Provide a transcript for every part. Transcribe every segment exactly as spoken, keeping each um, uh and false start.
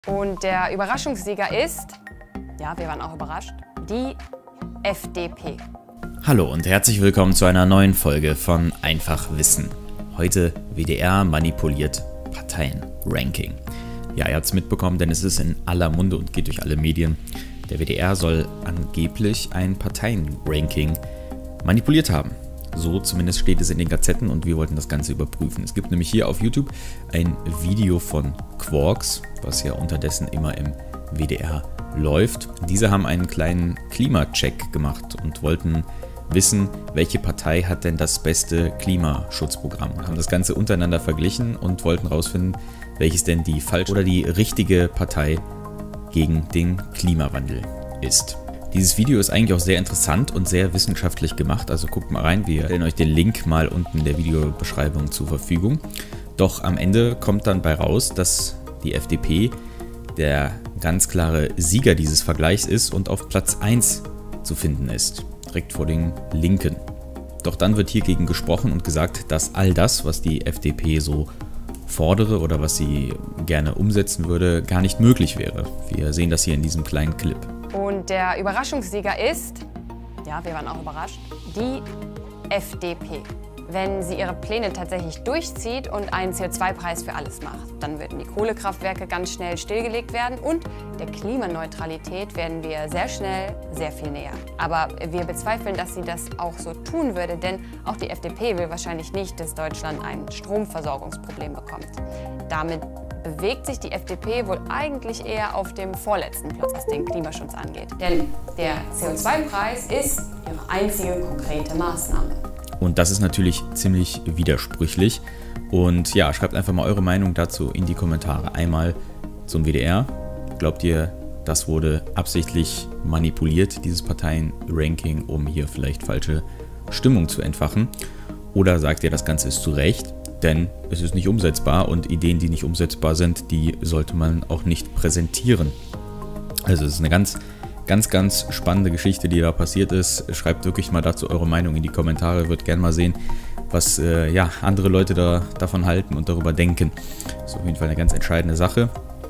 Und der Überraschungssieger ist, ja, wir waren auch überrascht, die F D P. Hallo und herzlich willkommen zu einer neuen Folge von Einfach Wissen. Heute W D R manipuliert Parteien-Ranking. Ja, ihr habt es mitbekommen, denn es ist in aller Munde und geht durch alle Medien. Der W D R soll angeblich ein Parteien-Ranking manipuliert haben. So zumindest steht es in den Gazetten und wir wollten das Ganze überprüfen. Es gibt nämlich hier auf YouTube ein Video von Quarks, was ja unterdessen immer im W D R läuft. Diese haben einen kleinen Klimacheck gemacht und wollten wissen, welche Partei hat denn das beste Klimaschutzprogramm. Haben das Ganze untereinander verglichen und wollten herausfinden, welches denn die falsche oder die richtige Partei gegen den Klimawandel ist. Dieses Video ist eigentlich auch sehr interessant und sehr wissenschaftlich gemacht, also guckt mal rein, wir stellen euch den Link mal unten in der Videobeschreibung zur Verfügung. Doch am Ende kommt dann bei raus, dass die F D P der ganz klare Sieger dieses Vergleichs ist und auf Platz eins zu finden ist, direkt vor den Linken. Doch dann wird hiergegen gesprochen und gesagt, dass all das, was die F D P so fordere oder was sie gerne umsetzen würde, gar nicht möglich wäre. Wir sehen das hier in diesem kleinen Clip. Und der Überraschungssieger ist, ja, wir waren auch überrascht, die F D P. Wenn sie ihre Pläne tatsächlich durchzieht und einen C O zwei Preis für alles macht, dann würden die Kohlekraftwerke ganz schnell stillgelegt werden und der Klimaneutralität werden wir sehr schnell sehr viel näher. Aber wir bezweifeln, dass sie das auch so tun würde, denn auch die F D P will wahrscheinlich nicht, dass Deutschland ein Stromversorgungsproblem bekommt. Damit bewegt sich die F D P wohl eigentlich eher auf dem vorletzten Platz, was den Klimaschutz angeht. Denn der C O zwei Preis ist ihre einzige konkrete Maßnahme. Und das ist natürlich ziemlich widersprüchlich. Und ja, schreibt einfach mal eure Meinung dazu in die Kommentare. Einmal zum W D R. Glaubt ihr, das wurde absichtlich manipuliert, dieses Parteien-Ranking, um hier vielleicht falsche Stimmung zu entfachen? Oder sagt ihr, das Ganze ist zu Recht? Denn es ist nicht umsetzbar und Ideen, die nicht umsetzbar sind, die sollte man auch nicht präsentieren. Also es ist eine ganz, ganz, ganz spannende Geschichte, die da passiert ist. Schreibt wirklich mal dazu eure Meinung in die Kommentare. Würde gerne mal sehen, was äh, ja, andere Leute da, davon halten und darüber denken. Das ist auf jeden Fall eine ganz entscheidende Sache.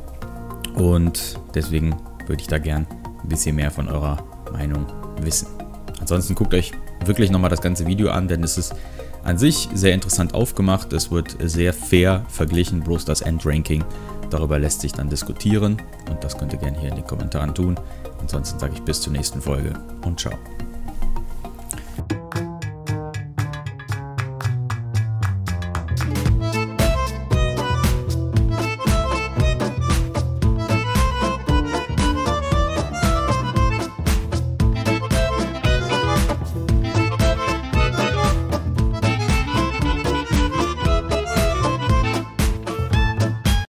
Und deswegen würde ich da gern ein bisschen mehr von eurer Meinung wissen. Ansonsten guckt euch wirklich nochmal das ganze Video an, denn es ist an sich sehr interessant aufgemacht. Es wird sehr fair verglichen, bloß das Endranking. Darüber lässt sich dann diskutieren und das könnt ihr gerne hier in den Kommentaren tun. Ansonsten sage ich bis zur nächsten Folge und ciao.